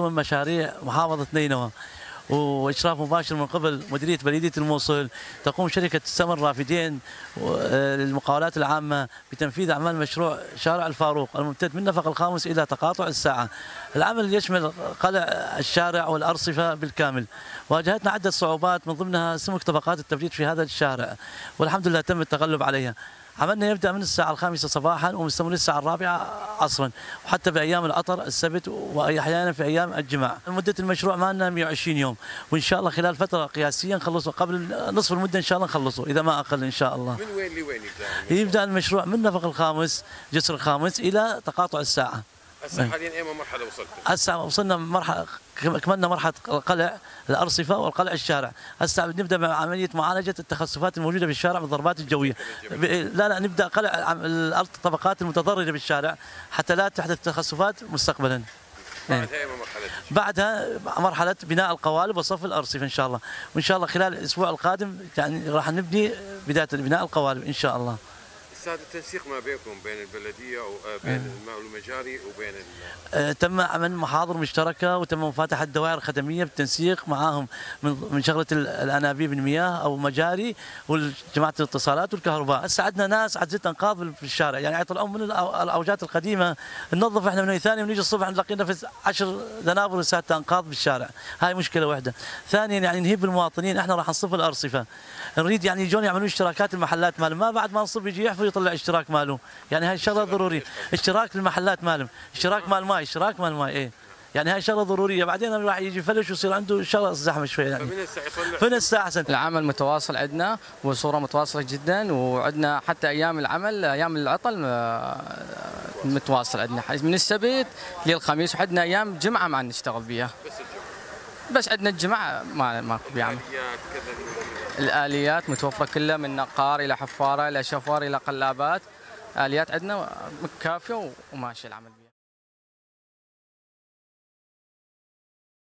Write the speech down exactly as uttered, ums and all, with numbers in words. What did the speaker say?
ضمن مشاريع محافظة نينوى وإشراف مباشر من قبل مديرية بلدية الموصل. تقوم شركة السمن رافدين للمقاولات العامة بتنفيذ أعمال مشروع شارع الفاروق الممتد من النفق الخامس إلى تقاطع الساعة. العمل يشمل قلع الشارع والأرصفة بالكامل. واجهتنا عدة صعوبات من ضمنها سمك طبقات التبريد في هذا الشارع، والحمد لله تم التغلب عليها. عملنا يبدأ من الساعة الخامسة صباحا ومستمر الساعة الرابعة عصرا، وحتى بأيام العطر السبت وأحيانا في أيام الجمعة. مدة المشروع مالنا مئة وعشرين يوم، وإن شاء الله خلال فترة قياسية نخلصه قبل نصف المدة إن شاء الله نخلصه إذا ما أقل إن شاء الله. من وين لوين يبدأ؟ يبدأ المشروع من النفق الخامس جسر الخامس إلى تقاطع الساعة. هسه حاليا اي مرحله وصلتوا؟ هسه وصلنا مرحله كملنا مرحله قلع الارصفه والقلع الشارع. هسه نبدا مع عمليه معالجه التخسفات الموجوده في الشارع بالضربات الجويه. لا لا نبدا قلع الارض الطبقات المتضرره بالشارع حتى لا تحدث تخسفات مستقبلا. بعدها اي مرحله؟ بعدها مرحله بناء القوالب وصف الارصفه ان شاء الله، وان شاء الله خلال الاسبوع القادم يعني راح نبني بدايه بناء القوالب ان شاء الله. هذا التنسيق ما بينكم بين البلديه وبين الماء المجاري وبين آه تم عمل محاضر مشتركه وتم مفاتحه الدوائر الخدميه بالتنسيق معاهم من من شغله الانابيب المياه او مجاري وجماعه الاتصالات والكهرباء. هسه عندنا ناس عجزت انقاض في الشارع، يعني يطلعون من الاوجات القديمه ننظف احنا من ثاني ونيجي الصبح نلاقي نفس عشر ذنابر وسات انقاض بالشارع. هاي مشكله واحده. ثانيا يعني نهيب المواطنين، احنا راح نصف الارصفه، نريد يعني يجون يعملون اشتراكات المحلات مالهم، ما بعد ما نصب يجي يحفر يطلع اشتراك ماله، يعني هاي الشغله ضروريه، اشتراك للمحلات مالهم، اشتراك مال ماي، اشتراك مال ماي ايه، يعني هاي شغله ضروريه، بعدين راح يجي يفلش ويصير عنده شغله زحمه شويه يعني. فمن الساعه يصلح؟ فمن الساعه احسن. العمل متواصل عندنا وصوره متواصله جدا، وعندنا حتى ايام العمل ايام العطل متواصل عندنا من السبت للخميس، وعندنا ايام جمعه ما نشتغل بيها. بس الجمعه؟ بس عندنا الجمعه ما ماكو بيعمل. الآليات متوفرة كلها من نقار إلى حفارة إلى شفر إلى قلابات، آليات عندنا كافية وماشي العمل.